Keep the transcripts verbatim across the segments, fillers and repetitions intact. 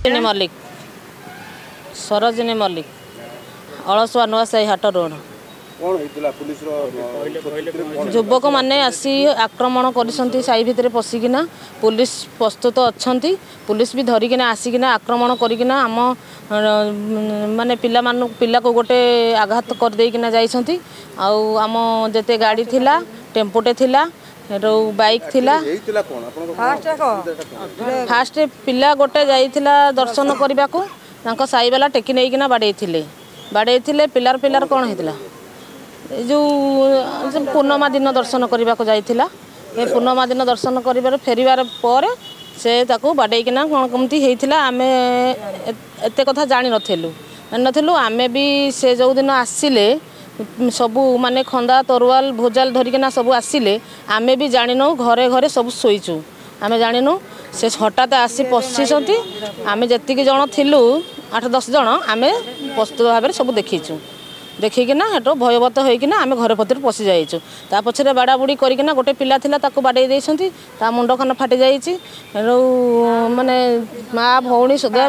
मल्लिक सरोजिनी मल्लिक अलसुआ नुआसाही हाट रोड युवक मैंने आसी आक्रमण कर साई भितर पशिकिना पुलिस प्रस्तुत अच्छा पुलिस भी धरिकिना आसिकिना आक्रमण करना आम माने पिला मानु पिला को गोटे आघात कर देकिना जाइछंती आउ आम जते गाड़ी थिला टेम्पोटे थिला रो बाइक थिला फास्ट पिला गोटे जाइथिला दर्शन करने को तांको साई वाला टेकी नहींकिना बाड़े थिले बाड़े थिले पिलार पिलार कौन होता जो पूर्णिमा दिन दर्शन करने को जाइथिला ए पूर्णिमा दिन दर्शन कर फेरिबार पर से ताको बाड़ेकिना कौन कमती होता आम एत कथा जानी नथिलु नथिलु आमे भी से जो दिन आसिले सबू माने खंदा तरुआल भोजाल धरिकिना सबू आसिले आमे भी जानिनु घरे घरे सब शोचु आमे जानिनु से हठात आसी पशिसंती आमे जतिक जन थिलु आठ दस जन आमे प्रस्तुत भाव में सब देखीचु देखिकिना हेटो भयभत होइकिना आमे घर भीतर पशि जाइछु ता पछरे बाड़ा बुड़ी करिकिना गोटे पिला थिला ताको बाडे देइसंती ता मुंड खान फाटि जाइछि माने माँ भौणी सुधा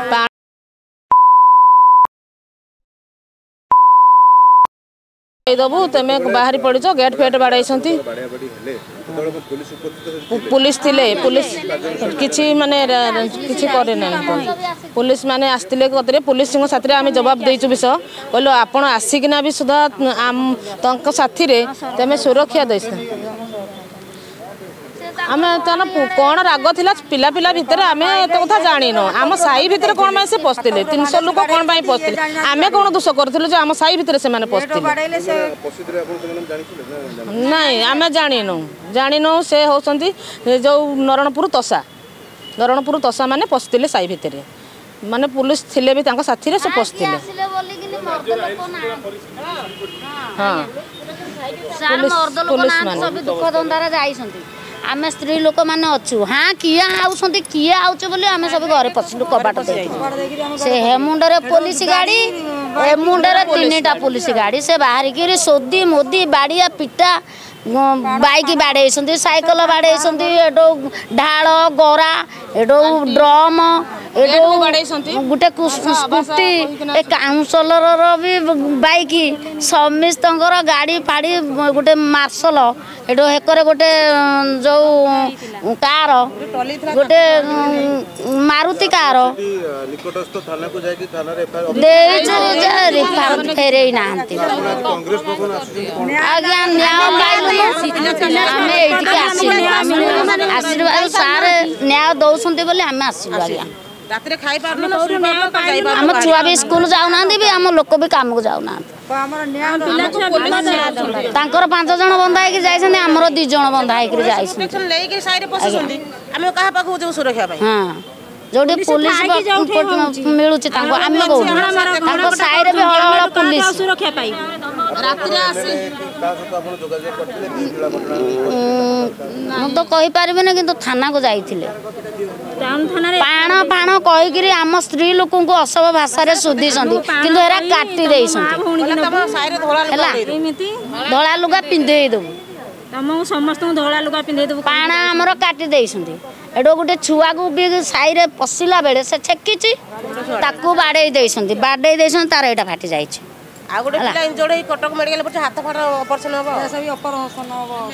दबू तुम बाहरी पड़च गेट फेट बाड़े पुलिस थिले पुलिस किछि माने किछि करे ना पुलिस माने आस्तिले कतरे पुलिस साथी आम जवाब देइछु विष कहलो आपण आसिकिना भी सुधा आम तंक साथी रे तुम सुरक्षा देस आम तान कौन राग थिला पिला पिला भितर आम एत कथा जानिन आम साई भितर कौन माय से पस्तिले तीन सौ लोक कौन पाई पस्तिले आम कौन दोष करथिलु जे आम साई भितर से माने पस्तिले नहीं आम जानिनु जानिनु से होसंती जो नरणपुर तसा नरणपुर तसा माने पस्तिले साई भितर माने पुलिस थिले भी तांको साथी रे से पस्तिले हां पुलिस माने सब दुख धंदारा जाइसंती आम स्त्री लोक मैंने अच्छु हाँ किए आउंट किए आउच बोली आम सब घर पशिलु कबाट से हेमुंडरे पुलिस गाड़ी हेमुंडरे तीन टा पुलिस गाड़ी से बाहरिकी सोदी मोदी बाड़िया पिटा बाइक बाड़े साइकल बाड़े एडो ढाल गरा एडो ड्रम एडो गोटे स्कूटी काउंसलर भी बाइक समस्त गाड़ी फाड़ी गोटे मार्शल एडो हेकर गोटे जो कार गोटे मारुति कार फेरे ना आशीर्वाद सार न्याय दौरान बोले आम आसलु आम छुआ भी स्कूल जाऊना भी आम लोक भी काम को जाऊना पांच जन बंधा है जाइए आमर दी जन बंधा है हाँ जो पुलिस मिलूँ साइड भी हल हल पुलिस तो कही पारे ना कि थाना को जाइए पाण फाण कहीकि आम स्त्री लोक को असभ भाषा सुधी कि काटी धला लुगा पिंधे देबू समस्त धला लुगा पिंधे देबू पाण आमर काटी एडो गोटे छुआ को भी साई रे पशिला बेले से छेकी ताकू बाड़े देइसंती बाड़े देइसन तार एटा फाटी जाई छै आ गोटे पिला इंजर्ड हे कटक मेडिकल पर हाथ फाट ऑपरेशन होबो से भी ऑपरेशन होबो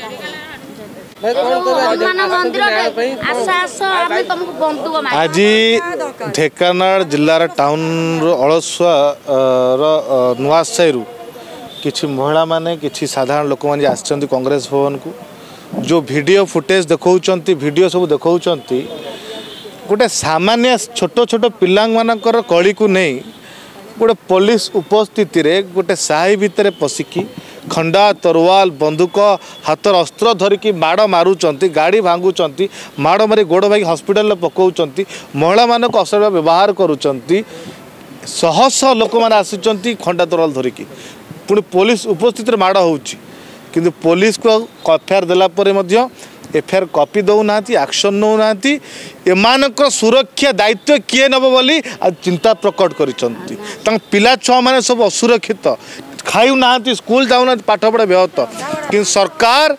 आज ढेंकानाल जिलार टाउन अलसुआ नुआसाही किछि महिला माने किछि साधारण लोक माने आछंती कांग्रेस भवन को जो वीडियो फुटेज देखौचंती वीडियो सब देखौचंती गोटे सामान्य छोट छोट पिला मानकर कली को नहीं गोटे पुलिस उपस्थिति रे गोटे साही भितर पशिकी खंडा तरुआल बंदूक हाथर अस्त्र धरिकी माड़ मारुचंती गाड़ी भांगुचंती माड़ मारी गोड़ भाई हॉस्पिटल पकाउचंती महिला मानक अश्लील व्यवहार करुचंती शह शह लोक मैंने आसुचंती खंडा तरुआल धरिकी पुणी पुलिस उपस्थिति माड़ होउची किंतु पुलिस को एफआईआर देला परे मध्य एफआईआर कॉपी दौना एक्शन नौना एमानकर सुरक्षा दायित्व किए नब बोली चिंता प्रकट करिसंती पिला छुआ माने सब असुरक्षित खाऊ ना स्कूल जाऊना पाठ पढ़ा ब्याहत कि सरकार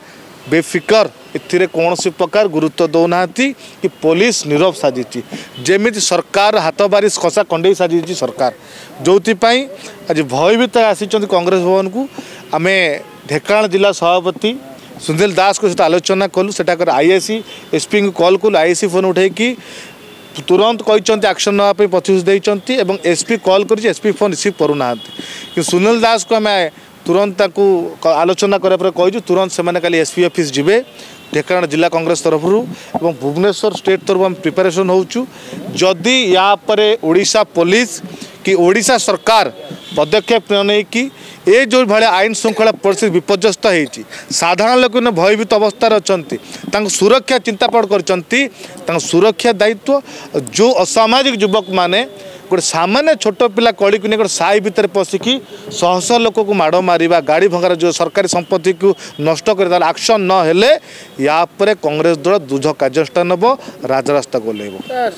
बेफिकर एथिरे कौन सी प्रकार गुरुत्व दौना कि पुलिस नीरव साजी जमी सरकार हाथ बारिश खसा कंडे साजी सरकार जो आज भयभीत आसी कांग्रेस भवन को आम ढेंकानाल जिला सभापति सुनील दास को सहित आलोचना कलु सेटाकर आईएसी एसपी को कॉल कलु आईएसी फोन उठे तुरंत कहते एक्शन नापी प्रतिश्रुति देते और एसपी कॉल कर एसपी फोन रिसीव करूना कि सुनील दास को आम तुरंत आलोचना कराई तुरंत से खाली एसपी ऑफिस जीवे ढेंकानाल जिला कांग्रेस तरफ और भुवनेश्वर स्टेट तरफ आम प्रिपेरेसन होचु जदि या परे ओडिशा पुलिस कि ओडिशा सरकार पदक्षेप न नहीं कि ए जो भाई आईन श्रृंखला परिस्थिति विपर्यस्त होती साधारण लोक भयभीत अवस्था अच्छा सुरक्षा चिंतापड़ कर सुरक्षा दायित्व जो असामाजिक युवक माने गोटे सामान्य छोट पिला कड़ी को गोटे साई भितर पशिकी शह शह लोक को माड़ मारिबा गाड़ी भंगार जो सरकारी संपत्ति को नष्ट कर एक्शन न हेले या परे कांग्रेस दल दृढ़ कार्यानुष्ठान नब राजरास्ता गोलेब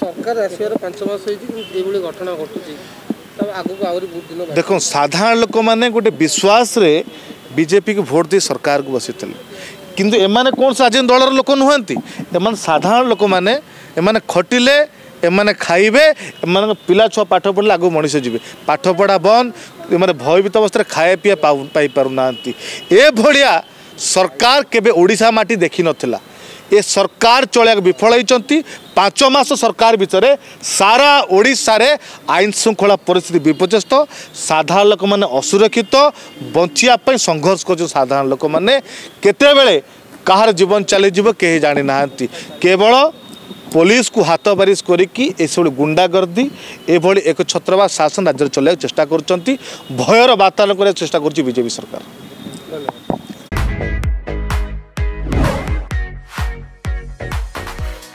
देखो साधारण लोक मैंने गोटे विश्वास रे बीजेपी को भोट दे सरकार को बसी किंतु एमाने कौन सा दलर लोक नुहंती एमाने साधारण लोक मैंने एमाने खटिले एमाने खाइबे एमान पिला छुआ पाठ पढ़ले आगु मनीष जीवे पाठ पढ़ा बंद एमाने भयभीत अवस्था खाए पीए पाई पारु नांती ए भलिया सरकार केबे ओडिशा माटी देखि नथिला ए सरकार चलिया विफल होती पांच मास सरकार भितर सारा ओडिशा रे आईन श्रृंखला परिस्थिति विपर्यस्त साधारण लोक मैंने असुरक्षित बंचिया संघर्ष कर साधारण लोक मैंने केतेबेले कहार जीवन चलीज कहीं जानी ना केवल पुलिस को हाथ बारिश करिकी एसबू गुंडागर्दी एभली एक छत्रवा शासन राज्य चलाइक चेष्टा कर भयर वातावरण करने चेष्टा कर बीजेपी सरकार।